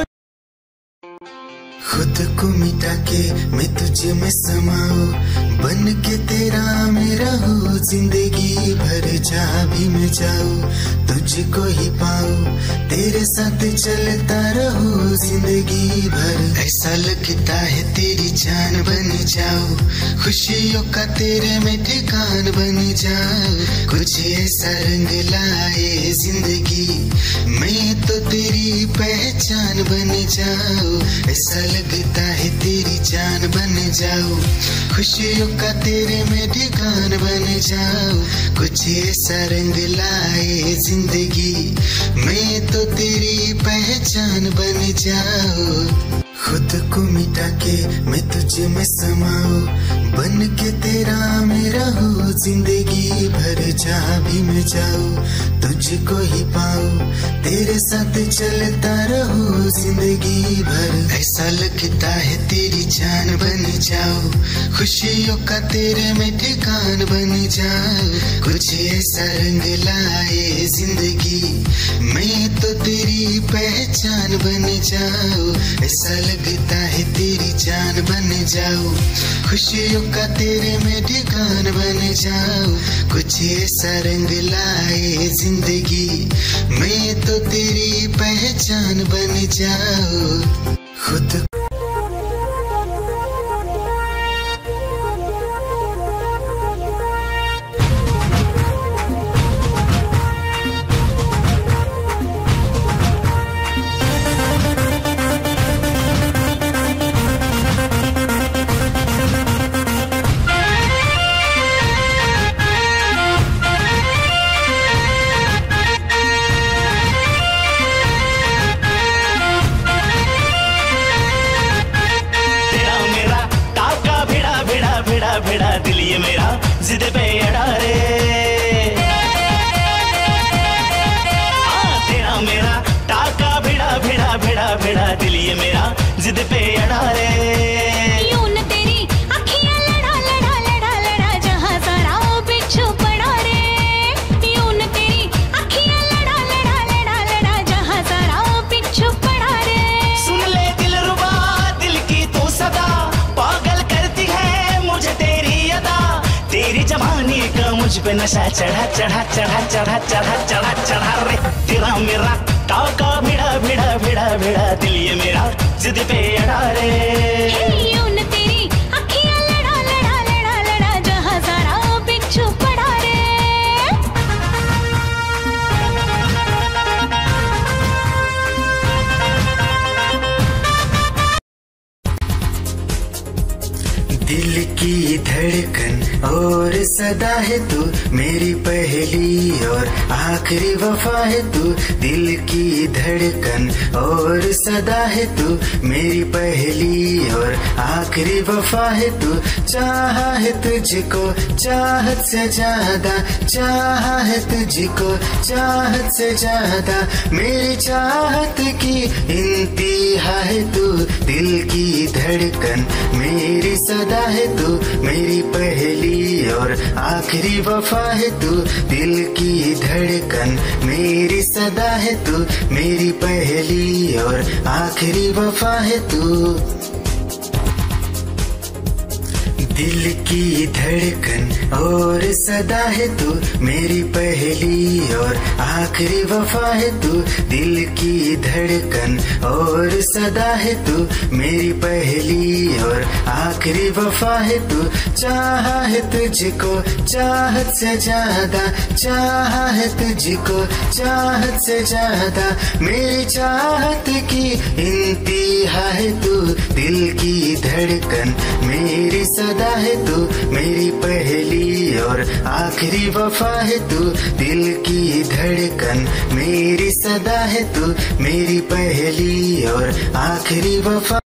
खुद को मिटा के मैं तुझे में समाऊं, बन के तेरा मेरा हो जिंदगी भर। जहाँ भी मैं जाऊं तुझको ही पाऊं, तेरे साथ चलता रहो जिंदगी भर। ऐसा लगता है तेरी जान बन जाऊं, खुशियों का तेरे में ठिकान बन जाऊं। कुछ ऐसा रंग लाए जिंदगी, मैं तो तेरी पहचान बन जाऊं। ऐसा लगता है तेरी जान बन जाऊं, खुशियों का तेरे में ठिकान बन जाऊं। कुछ ऐसा रंग लाए जिंदगी, मैं तो तेरी पहचान बन जाऊं। खुद को मिटा के मैं तुझे में समाऊं, बन के तेरा मेरा हो जिंदगी भर। जहाँ भी मैं जाऊं तुझको ही पाऊं, तेरे साथ चलता रहो जिंदगी भर। ऐसा लगता है तेरी जान बन जाऊं, खुशियों का तेरे में ठिकान बन जाऊं। कुछ ऐसा रंग लाए जिंदगी, मैं तो तेरी पहचान बन जाऊं। ऐसा लगता है तेरी जान बन जाऊं, खुशियों का तेरे में ठिकान बन जाऊं। कुछ ऐसा रंग लाए जिंदगी, मैं तो तेरी पहचान बन जाऊं। खुद भिड़ा दिल ये मेरा जिद पे अड़ा रे। हाँ तेरा मेरा टाका भिड़ा भिड़ा भिड़ा भिड़ा दिल ये मेरा जिद पे अड़ा रे। यूं न तेरी अखियां लड़ा लड़ा लड़ा लड़ा जहां सारा बिच्छू पड़ा रे। यूं न तेरी अखियां लड़ा लड़ा लड़ा लड़ा जहां सारा बिच्छू पड़ा रे। सुन ले दिल रुबा दिल की तू सदा, पागल करती है मुझे तेरी अदा। तेरी जवानी का मुझ पे नशा चढ़ा चढ़ा चढ़ा चढ़ा चढ़ा चढ़ा चढ़ा रे। तेरा मेरा टाका भिड़ा भिड़ा भिड़ा भिड़ा दिल ये मेरा जिद पे अड़ा रे। यूं न तेरी अखियां लड़ा लड़ा लड़ा लड़ा जहां सारा बिच्छू पड़ा रे। दिल की धड़कन और सदा है तू, मेरी पहली और आखिरी वफा है तू। दिल की धड़कन और सदा है तू, मेरी पहली और आखिरी वफा है तू। चाहा है तुझको चाहत से ज्यादा, चाहा है तुझको चाहत से ज्यादा। मेरी चाहत की इंतहा है तू, दिल की धड़कन मेरी सदा है तू। मेरी पहली और आखिरी वफा है तू, दिल की धड़कन मेरी सदा है तू। मेरी पहली और आखिरी वफा है तू। दिल की धड़कन और सदा है तू, मेरी पहली और आखिरी वफा है तू। दिल की धड़कन और सदा है तू, मेरी पहली और आखिरी वफा है तू। चाहा है तुझको चाहत से ज्यादा, चाहा है तुझको चाहत से ज्यादा, मेरी चाहत की इंतहा है तू। दिल की धड़कन मेरी सदा है तू, मेरी पहली और आखिरी वफा है तू। दिल की धड़कन मेरी सदा है तू, मेरी पहली और आखिरी वफा।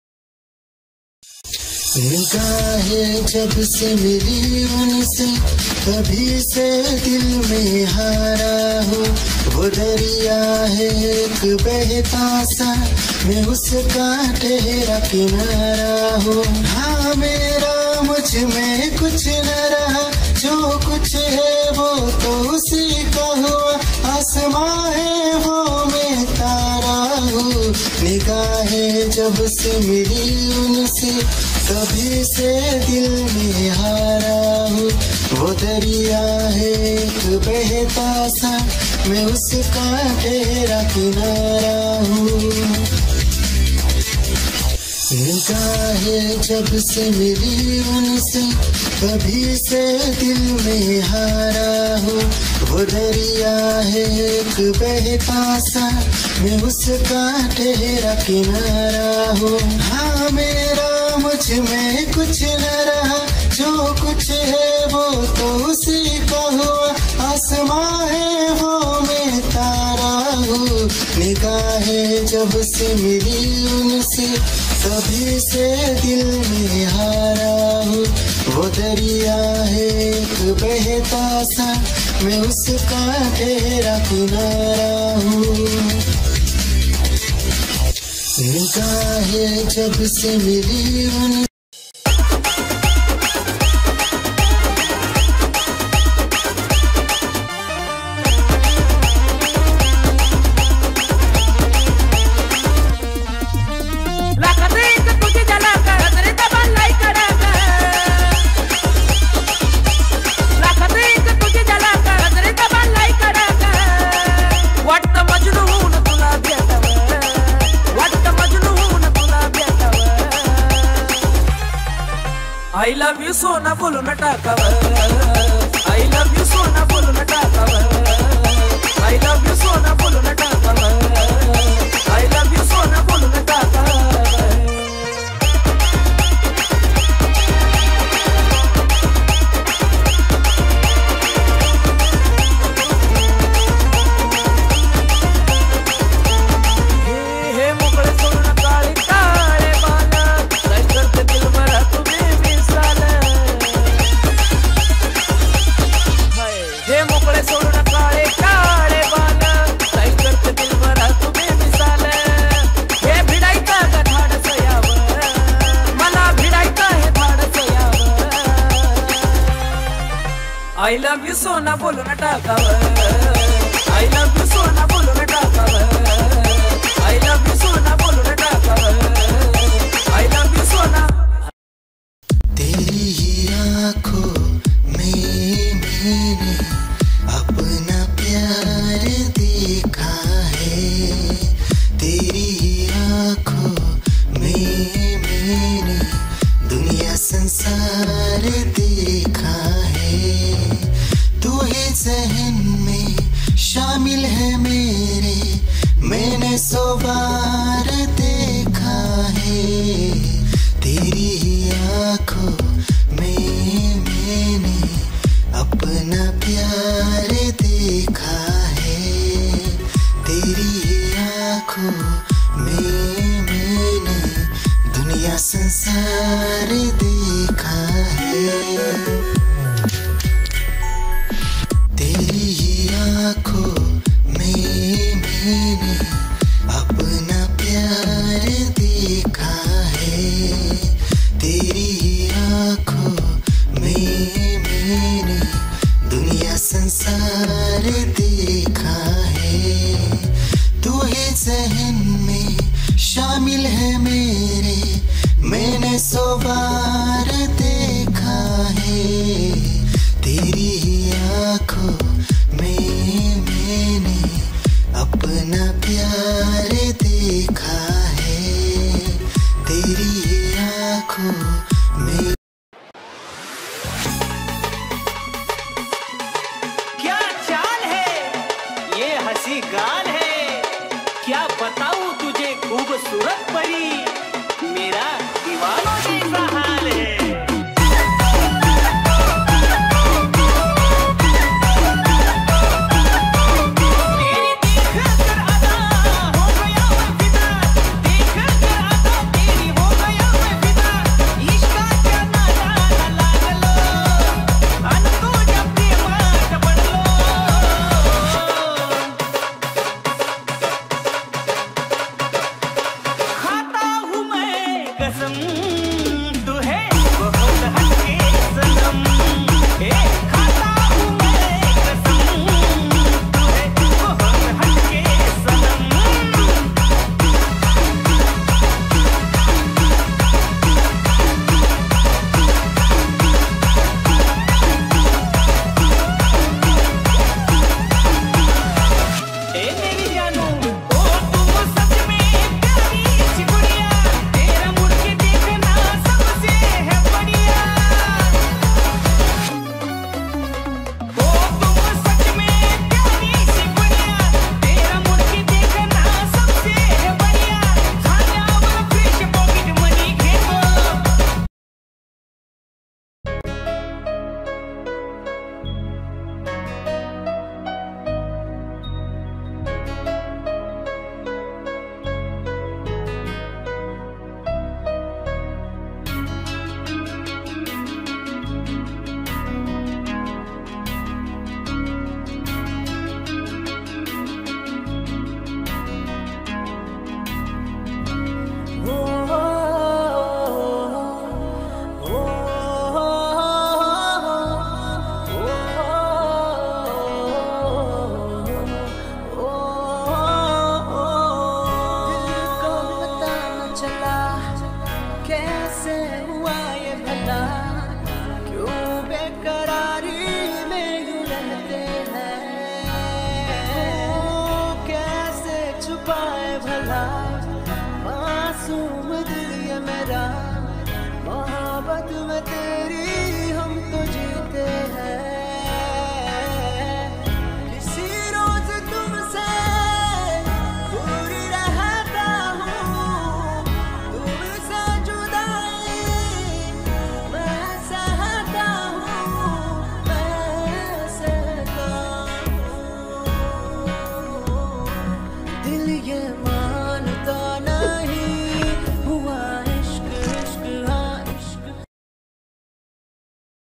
निगाहें जब से मिली उनसे, कभी से दिल में हारा हो। वो दरिया है एक बहता सा, मैं उसका ठहरा किनारा हो। हाँ मेरा मुझ में कुछ न रहा, जो कुछ है वो तो उसी का हुआ। आसमां है वो मैं तारा हूँ। निगाहें जब से मिली उनसे, कभी से दिल में हारा हूँ। वो दरिया है एक बहता सा, मैं उसका ठहरा किनारा हूँ। निगाहें जब से मिली उनसे, कभी से दिल में हारा हूँ। वो दरिया है एक बहता सा, मैं उसका ठहरा किनारा हूँ। हाँ मेरा मुझ में कुछ न रहा, जो कुछ है वो तो उसी का हुआ। आसमां है वो मैं तारा हूँ। निगाहें जब से मिली उनसे, कभी से दिल में हारा हूँ। वो दरिया है एक बहता सा, मैं उसका ठहरा किनारा हूँ। निगाहें जब से मिली उन I love you सोना बोलो न टाकावर, I love you सोना बोलो न टाकावर, I love you सोना बोलो न टाकावर, I love you सोना बोलो न टाकावर। I love you सोना बोलो न टाकावर, I love you सोना बोलो न टाकावर, I love you सोना बोलो न टाकावर, I love you सोना। तेरी ही आँखों में मैंने अपना प्यार देखा है। तेरी ही आँखों में मैंने दुनिया संसार देखा है। तू ही ज़हन में शामिल है मेरे, मैंने सौ बार देखा है। तेरी ही आँखों में मैंने अपना प्यार देखा है। तेरी ही आँखों में मैंने दुनिया संसार देखा है। तेरी ही आँखों में मैंने अपना प्यार देखा है। तेरी ही आँखों में मैंने दुनिया संसार देखा है। तू ही ज़हन में शामिल है मेरे, मैंने सौ बार देखा है, तेरी आंखों में मैंने अपना प्यार देखा है, तेरी आंखों में। क्या चाल है, ये हंसी गाल है, क्या बताऊं तुझे खूबसूरत परी, मेरा दीवानों जैसा हाल है। मासूम दिल ये मेरा, मोहब्बत में तेरी हम तो जीते हैं। किसी रोज तुमसे दूर रहता हूँ, तुमसे जुदाई मैं सहता हूँ, मैं सहता हूँ। दिल ये